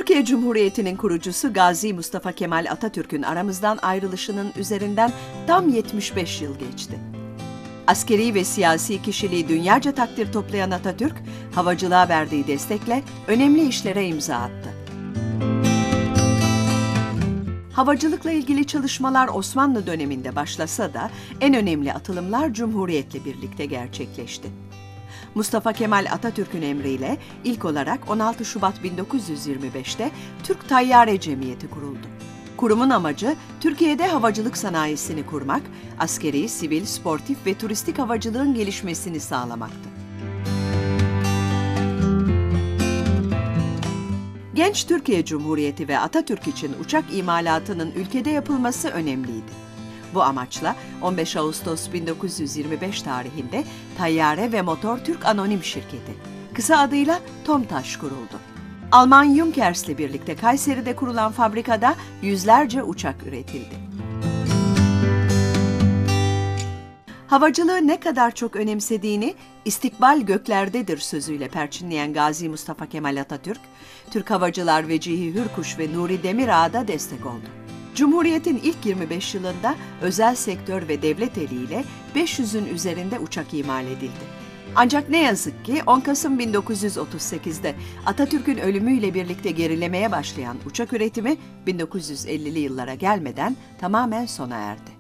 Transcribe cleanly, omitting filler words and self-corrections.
Türkiye Cumhuriyeti'nin kurucusu Gazi Mustafa Kemal Atatürk'ün aramızdan ayrılışının üzerinden tam 75 yıl geçti. Askeri ve siyasi kişiliği dünyaca takdir toplayan Atatürk, havacılığa verdiği destekle önemli işlere imza attı. Havacılıkla ilgili çalışmalar Osmanlı döneminde başlasa da en önemli atılımlar Cumhuriyet'le birlikte gerçekleşti. Mustafa Kemal Atatürk'ün emriyle ilk olarak 16 Şubat 1925'te Türk Tayyare Cemiyeti kuruldu. Kurumun amacı Türkiye'de havacılık sanayisini kurmak, askeri, sivil, sportif ve turistik havacılığın gelişmesini sağlamaktı. Genç Türkiye Cumhuriyeti ve Atatürk için uçak imalatının ülkede yapılması önemliydi. Bu amaçla 15 Ağustos 1925 tarihinde Tayyare ve Motor Türk Anonim Şirketi, kısa adıyla TOMTAŞ kuruldu. Alman Junkers'le birlikte Kayseri'de kurulan fabrikada yüzlerce uçak üretildi. Havacılığı ne kadar çok önemsediğini "İstikbal göklerdedir" sözüyle perçinleyen Gazi Mustafa Kemal Atatürk, Türk havacılar Vecihi Hürkuş ve Nuri Demirağ'a da destek oldu. Cumhuriyet'in ilk 25 yılında özel sektör ve devlet eliyle 500'ün üzerinde uçak imal edildi. Ancak ne yazık ki 10 Kasım 1938'de Atatürk'ün ölümüyle birlikte gerilemeye başlayan uçak üretimi 1950'li yıllara gelmeden tamamen sona erdi.